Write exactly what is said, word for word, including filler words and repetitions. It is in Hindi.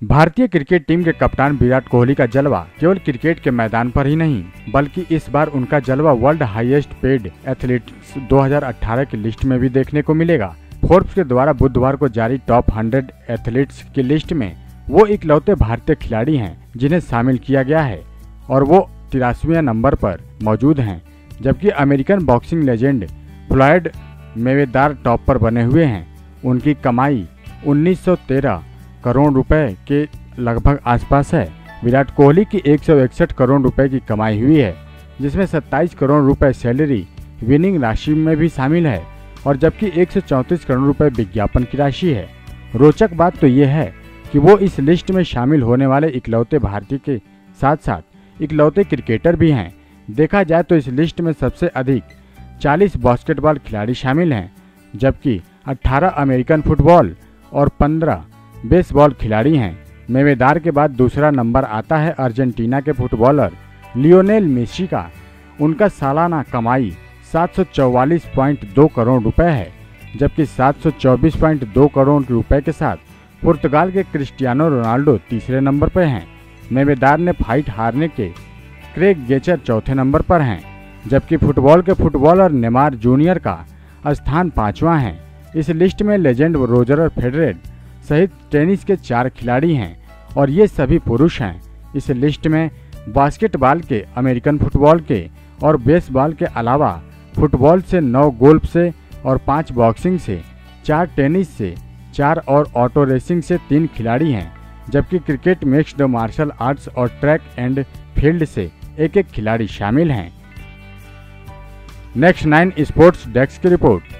भारतीय क्रिकेट टीम के कप्तान विराट कोहली का जलवा केवल क्रिकेट के मैदान पर ही नहीं, बल्कि इस बार उनका जलवा वर्ल्ड हाईएस्ट पेड एथलीट्स दो हज़ार अठारह की लिस्ट में भी देखने को मिलेगा। फोर्ब्स के द्वारा बुधवार को जारी टॉप हंड्रेड एथलीट्स की लिस्ट में वो इकलौते भारतीय खिलाड़ी हैं जिन्हें शामिल किया गया है और वो तिरासीवें नंबर पर मौजूद हैं, जबकि American boxing legend Floyd Mayweather top पर बने हुए हैं। उनकी कमाई उन्नीस सौ तेरह करोड़ रुपए के लगभग आसपास है। विराट कोहली की एक सौ इकसठ करोड़ रुपए की कमाई हुई है, जिसमें सत्ताईस करोड़ रुपए सैलरी विनिंग राशि में भी शामिल है और जबकि एक सौ चौंतीस करोड़ रुपए विज्ञापन की राशि है। रोचक बात तो ये है कि वो इस लिस्ट में शामिल होने वाले इकलौते भारतीय के साथ साथ इकलौते क्रिकेटर भी हैं। देखा जाए तो इस लिस्ट में सबसे अधिक चालीस बास्केटबॉल खिलाड़ी शामिल हैं, जबकि अठारह अमेरिकन फुटबॉल और पंद्रह बेसबॉल खिलाड़ी हैं। मेवेदार के बाद दूसरा नंबर आता है अर्जेंटीना के फुटबॉलर लियोनेल मेसी का। उनका सालाना कमाई सात सौ चौवालीस पॉइंट दो करोड़ रुपए है, जबकि सात सौ चौबीस पॉइंट दो करोड़ रुपए के साथ पुर्तगाल के क्रिस्टियानो रोनाल्डो तीसरे नंबर पर हैं। मेवेदार ने फाइट हारने के क्रेग गेचर चौथे नंबर पर हैं, जबकि फुटबॉल के फुटबॉलर नेमार जूनियर का स्थान पांचवा है। इस लिस्ट में लेजेंड रोजर फेडरर सहित टेनिस के चार खिलाड़ी हैं और ये सभी पुरुष हैं। इस लिस्ट में बास्केटबॉल के, अमेरिकन फुटबॉल के और बेसबॉल के अलावा फुटबॉल से नौ, गोल्फ से और पाँच बॉक्सिंग से, चार टेनिस से, चार और ऑटो रेसिंग से तीन खिलाड़ी हैं, जबकि क्रिकेट, मिक्स्ड मार्शल आर्ट्स और ट्रैक एंड फील्ड से एक एक खिलाड़ी शामिल हैं। नेक्स्ट नाइन स्पोर्ट्स डेस्क की रिपोर्ट।